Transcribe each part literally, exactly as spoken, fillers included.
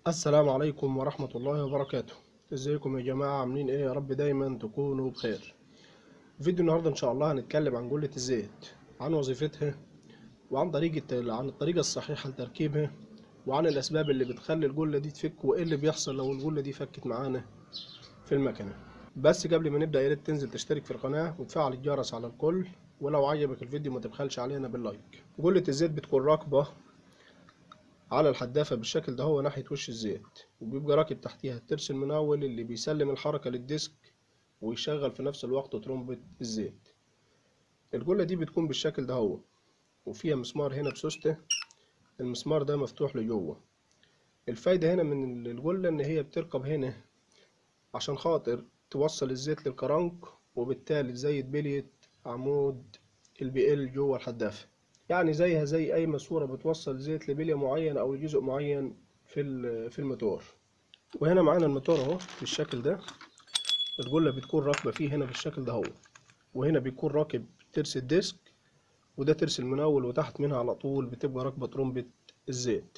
السلام عليكم ورحمة الله وبركاته. ازيكم يا جماعة؟ عاملين ايه؟ يا رب دايما تكونوا بخير. فيديو النهاردة ان شاء الله هنتكلم عن جلة الزيت، عن وظيفتها، وعن طريقة عن الطريقة الصحيحة لتركيبها، وعن الاسباب اللي بتخلي الجلة دي تفك، وايه اللي بيحصل لو الجلة دي فكت معانا في المكنة. بس قبل ما نبدأ يا ريت تنزل تشترك في القناة وتفعل الجرس على الكل، ولو عجبك الفيديو ما تبخلش علينا باللايك. جلة الزيت بتكون راكبة على الحدافة بالشكل ده هو ناحية وش الزيت، وبيبقى راكب تحتيها الترس المناول اللي بيسلم الحركة للديسك ويشغل في نفس الوقت ترمبة الزيت. الجلة دي بتكون بالشكل ده هو، وفيها مسمار هنا بسوستة، المسمار ده مفتوح لجوه. الفايدة هنا من الجلة ان هي بتركب هنا عشان خاطر توصل الزيت للكرنك، وبالتالي تزيد بلية عمود البي ال جوه الحدافة. يعني زيها زي اي ماسورة بتوصل زيت لبلية معينة او لجزء معين في في الموتور. وهنا معانا الموتور اهو بالشكل ده، الجلة بتكون راكبة فيه هنا بالشكل ده هو، وهنا بيكون راكب ترس الديسك، وده ترس المناول، وتحت منها على طول بتبقى راكبة ترمبة الزيت.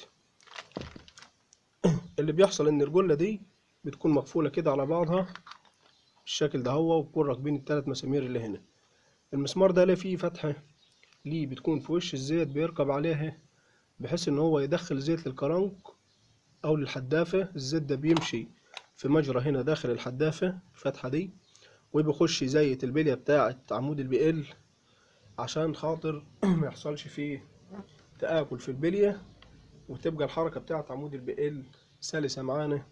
اللي بيحصل ان الجلة دي بتكون مقفولة كده على بعضها بالشكل ده هو، وبكون راكبين التلات مسامير اللي هنا. المسمار ده ليه فيه فتحة ليه بتكون في وش الزيت بيركب عليها، بحيث ان هو يدخل زيت للكرنك او للحدافة. الزيت ده بيمشي في مجرى هنا داخل الحدافة الفتحة دي، وبيخش يزيت البلية بتاعة عمود البي ال عشان خاطر ما يحصلش فيه تآكل في البلية، وتبقى الحركة بتاعة عمود البي ال سلسة معانا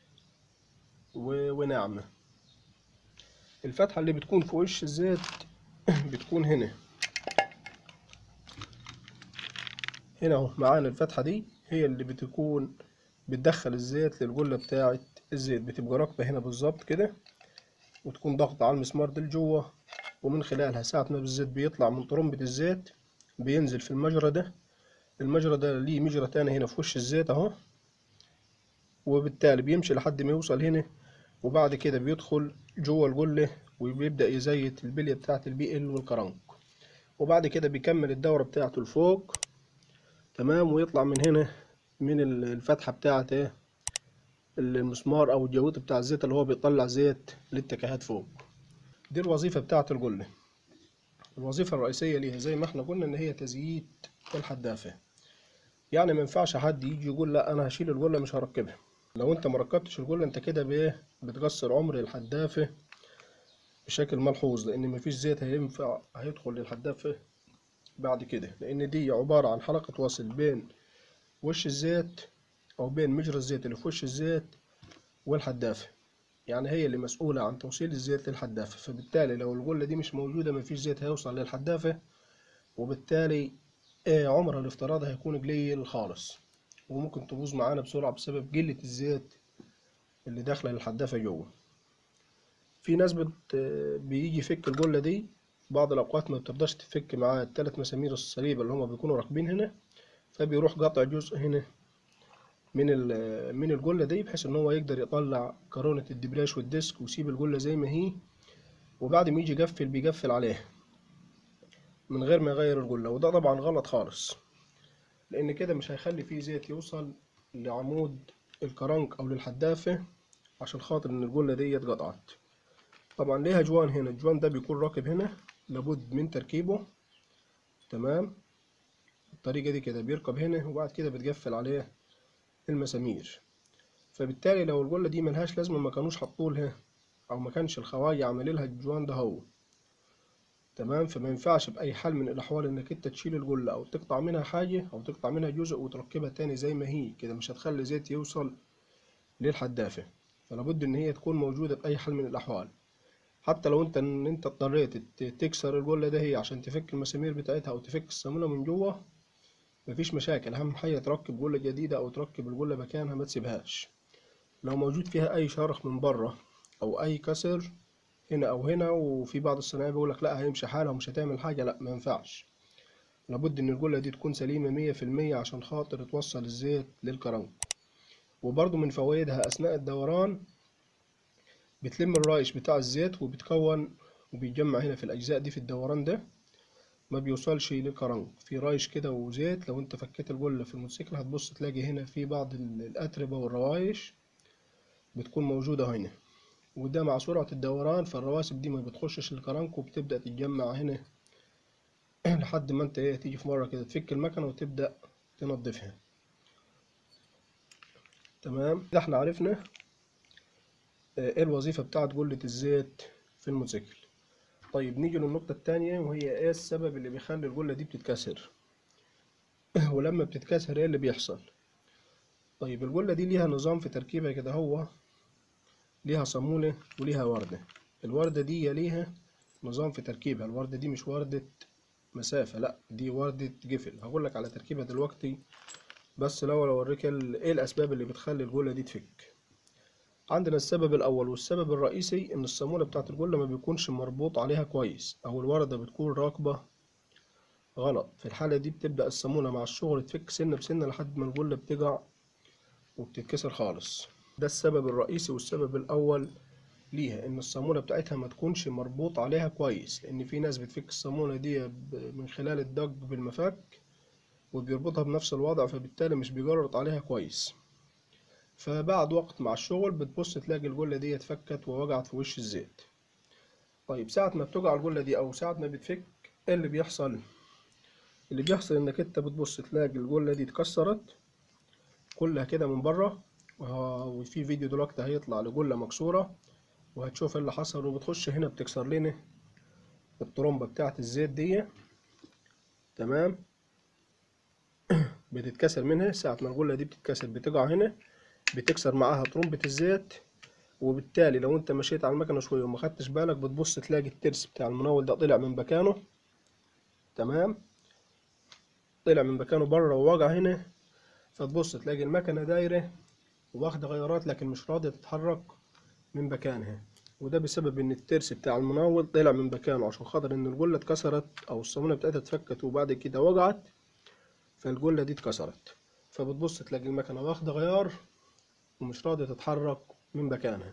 وناعمة. الفتحة اللي بتكون في وش الزيت بتكون هنا هنا اهو معانا. الفتحة دي هي اللي بتكون بتدخل الزيت للجلة بتاعة الزيت، بتبقى راكبة هنا بالظبط كده، وتكون ضغط على المسمار ده لجوه، ومن خلالها ساعة ما الزيت بيطلع من طرمبة الزيت بينزل في المجرى ده. المجرى ده ليه مجرى تاني هنا في وش الزيت اهو، وبالتالي بيمشي لحد ما يوصل هنا، وبعد كده بيدخل جوه الجلة وبيبدأ يزيت البلية بتاعة البي ال والكرنك، وبعد كده بيكمل الدورة بتاعته لفوق تمام، ويطلع من هنا من الفتحة بتاعة ايه المسمار او الجويط بتاع الزيت اللي هو بيطلع زيت للتكهات فوق. دي الوظيفة بتاعة الجلة. الوظيفة الرئيسية ليها زي ما احنا قلنا ان هي تزييت الحدافة. يعني ما ينفعش حد يجي يقول لا انا هشيل الجلة مش هركبها. لو انت ما ركبتش الجلة انت كده بايه بتقصر عمر الحدافة بشكل ملحوظ، لان مفيش زيت هينفع هيدخل للحدافة بعد كده، لان دي عبارة عن حلقة وصل بين وش الزيت او بين مجرى الزيت اللي في وش الزيت والحدافة. يعني هي اللي مسؤولة عن توصيل الزيت للحدافة، فبالتالي لو الجلة دي مش موجودة مفيش زيت هيوصل للحدافة، وبالتالي آه، عمرها الافتراضي هيكون قليل خالص، وممكن تبوظ معانا بسرعة بسبب قلة الزيت اللي داخلة للحدافة جوه. في ناس بت... بيجي يفك الجلة دي بعض الأوقات ما بتقدرش تفك معاه التلات مسامير الصليبة اللي هما بيكونوا راكبين هنا، فبيروح قاطع جزء هنا من ال... من الجلة دي، بحيث إن هو يقدر يطلع كرونة الدبريش والديسك ويسيب الجلة زي ما هي، وبعد ما يجي يقفل بيقفل عليها من غير ما يغير الجلة. وده طبعا غلط خالص، لأن كده مش هيخلي فيه زيت يوصل لعمود الكرنك أو للحدافة عشان خاطر إن الجلة دي اتقطعت. طبعا ليها جوان هنا، الجوان ده بيكون راكب هنا لابد من تركيبه تمام. الطريقة دي كده بيركب هنا، وبعد كده بتقفل عليه المسامير. فبالتالي لو الجلة دي ملهاش لازمة ما كانوش حطولها، أو ما كانش الخواجة عمل لها الجوان ده هو تمام. فما ينفعش بأي حال من الأحوال إنك أنت تشيل الجلة أو تقطع منها حاجة أو تقطع منها جزء وتركبها تاني زي ما هي كده، مش هتخلي زيت يوصل للحدافة. فلابد إن هي تكون موجودة بأي حال من الأحوال. حتى لو أنت إن أنت اضطريت تكسر الجلة ده هي عشان تفك المسامير بتاعتها أو تفك الصامولة من جوه، مفيش مشاكل. أهم حاجة تركب جلة جديدة أو تركب الجلة مكانها ما تسيبهاش. لو موجود فيها أي شرخ من بره أو أي كسر هنا أو هنا، وفي بعض الصناعية بيقولك لأ هيمشي حالها ومش هتعمل حاجة، لأ ما ينفعش. لابد إن الجلة دي تكون سليمة مية في المية عشان خاطر توصل الزيت للكرنك. وبرضه من فوائدها أثناء الدوران بتلم الرايش بتاع الزيت، وبتكون وبيتجمع هنا في الأجزاء دي في الدوران ده، ما بيوصلش للكرنك، في رايش كده وزيت. لو انت فكيت الجلة في الموتوسيكل هتبص تلاقي هنا في بعض الأتربة والروايش بتكون موجودة هنا، وده مع سرعة الدوران فالرواسب دي ما بتخشش الكرنك وبتبدأ تتجمع هنا لحد ما انت ايه تيجي في مرة كده تفك المكنة وتبدأ تنظفها. تمام، كده احنا عرفنا ايه الوظيفة بتاعت جلة الزيت في الموتوسيكل. طيب نيجي للنقطة التانية، وهي ايه السبب اللي بيخلي الجلة دي بتتكسر ولما بتتكسر ايه اللي بيحصل. طيب الجلة دي ليها نظام في تركيبها كده، هو ليها صامولة وليها وردة. الوردة دي ليها نظام في تركيبها، الوردة دي مش وردة مسافة، لا دي وردة جفل. هقولك على تركيبها دلوقتي، بس الأول أوريك ايه الأسباب اللي بتخلي الجلة دي تفك. عندنا السبب الأول والسبب الرئيسي إن الصامولة بتاعت الجلة ما بيكونش مربوط عليها كويس، أو الوردة بتكون راكبة غلط. في الحالة دي بتبدأ الصامولة مع الشغل تفك سنة بسنة لحد ما الجلة بتقع وبتتكسر خالص. ده السبب الرئيسي والسبب الأول ليها، إن الصامولة بتاعتها ما تكونش مربوط عليها كويس، لأن في ناس بتفك الصامولة دي من خلال الدق بالمفك وبيربطها بنفس الوضع، فبالتالي مش بيجرط عليها كويس. فبعد وقت مع الشغل بتبص تلاقي الجلة دي اتفكت ووقعت في وش الزيت. طيب ساعة ما بتقع الجلة دي أو ساعة ما بتفك إيه اللي بيحصل؟ اللي بيحصل إنك أنت بتبص تلاقي الجلة دي اتكسرت كلها كده من بره، وفي فيديو دلوقتي هيطلع لجلة مكسورة وهتشوف ايه اللي حصل. وبتخش هنا بتكسر لنا الطرمبة بتاعة الزيت دي. تمام، بتتكسر منها ساعة ما الجلة دي بتتكسر بتقع هنا بتكسر معاها طرمبة الزيت. وبالتالي لو انت مشيت على المكنة شوية وما خدتش بالك بتبص تلاقي الترس بتاع المناول ده طلع من مكانه. تمام، طلع من مكانه بره ووقع هنا، فتبص تلاقي المكنة دايرة واخدة غيارات لكن مش راضية تتحرك من مكانها. وده بسبب ان الترس بتاع المناول طلع من مكانه، عشان خاطر ان الجلة اتكسرت او الصامولة بتاعتها اتفكت وبعد كده وقعت، فالجلة دي اتكسرت. فبتبص تلاقي المكنة واخدة غيار ومش راضية تتحرك من مكانها.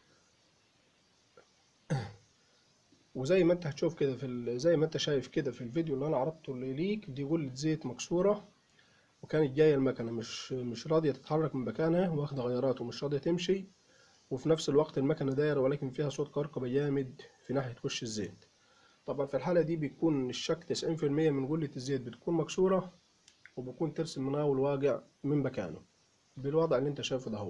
وزي ما انت هتشوف كده في ال- زي ما انت شايف كده في الفيديو اللي انا عرضته ليك، دي جلة زيت مكسورة وكانت جاية المكنة مش مش راضية تتحرك من مكانها، واخدة غيارات ومش راضية تمشي، وفي نفس الوقت المكنة دايرة ولكن فيها صوت كركبة جامد في ناحية وش الزيت. طبعا في الحالة دي بيكون الشك تسعين في المية من جلة الزيت بتكون مكسورة، وبيكون ترس المناول واقع من مكانه بالوضع اللي انت شايفه ده. هو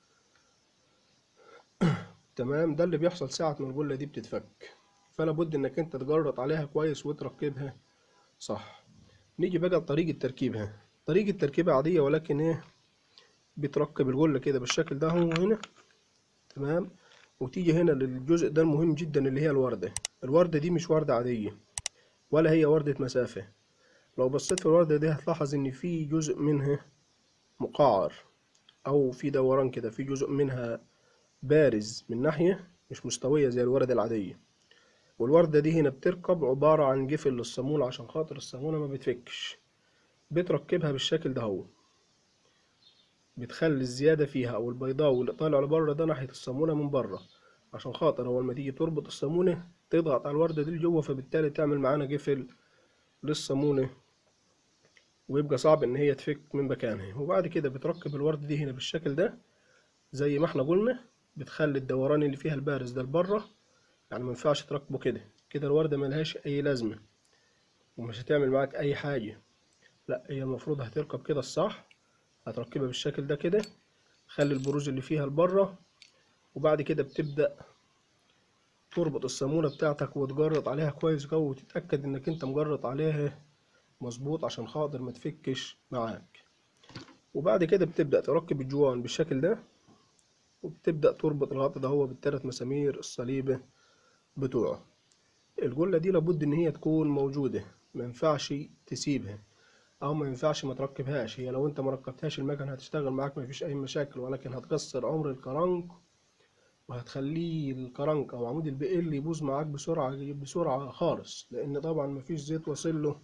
تمام، ده اللي بيحصل ساعة ما الجلة دي بتتفك، فلا بد انك انت تجرط عليها كويس وتركبها صح. نيجي بقى لطريقة تركيبها. طريقة تركيبها عادية، ولكن ايه بتركب الجلة كده بالشكل ده هو هنا. تمام، وتيجي هنا للجزء ده المهم جدا اللي هي الوردة. الوردة دي مش وردة عادية ولا هي وردة مسافة. لو بصيت في الوردة دي هتلاحظ ان في جزء منها مقعر او في دوران كده، في جزء منها بارز من ناحية مش مستوية زي الوردة العادية. والوردة دي هنا بتركب عبارة عن جفل للصامولة عشان خاطر الصامولة ما بتفكش. بتركبها بالشكل ده هو، بتخلي الزيادة فيها أو البيضاء واللي طالع لبره ده ناحية الصامولة من بره، عشان خاطر أول ما تيجي تربط الصامولة تضغط على الوردة دي لجوه، فبالتالي تعمل معانا جفل للصامولة ويبقى صعب إن هي تفك من مكانها. وبعد كده بتركب الوردة دي هنا بالشكل ده زي ما احنا قلنا، بتخلي الدوران اللي فيها البارز ده لبره، يعني ما ينفعش تركبه كده كده، الوردة ملهاش أي لازمة ومش هتعمل معاك أي حاجة. لا، هي المفروض هتركب كده الصح، هتركبها بالشكل ده كده، خلي البروز اللي فيها لبره، وبعد كده بتبدأ تربط الصامولة بتاعتك وتجرط عليها كويس قوي وتتأكد انك انت مجرط عليها مظبوط عشان خاطر ما تفكش معاك. وبعد كده بتبدأ تركب الجوان بالشكل ده، وبتبدأ تربط الغطا ده هو بالثلاث مسامير الصليبة بتوعه. الجلة دي لابد ان هي تكون موجودة، ما ينفعش تسيبها او ما ينفعش ما تركبهاش. هي لو انت ما ركبتهاش المكنه هتشتغل معاك ما فيش اي مشاكل، ولكن هتقصر عمر الكرنك وهتخليه الكرنك او عمود البي ال يبوظ معاك بسرعه بسرعه خالص، لان طبعا ما فيش زيت واصل له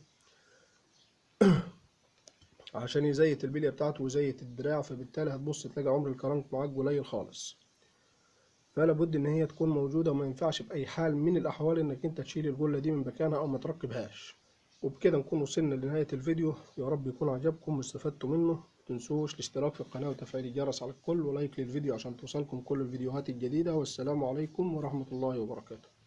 عشان يزيت البليه بتاعته ويزيت الدراع، فبالتالي هتبص تلاقي عمر الكرنك معاك قليل خالص. فلا بد ان هي تكون موجوده، وما ينفعش باي حال من الاحوال انك انت تشيل الجله دي من مكانها او ما تركبهاش. وبكده نكون وصلنا لنهاية الفيديو، يا رب يكون عجبكم واستفدتوا منه. متنسوش الاشتراك في القناة وتفعيل الجرس على الكل ولايك للفيديو عشان توصلكم كل الفيديوهات الجديدة. والسلام عليكم ورحمة الله وبركاته.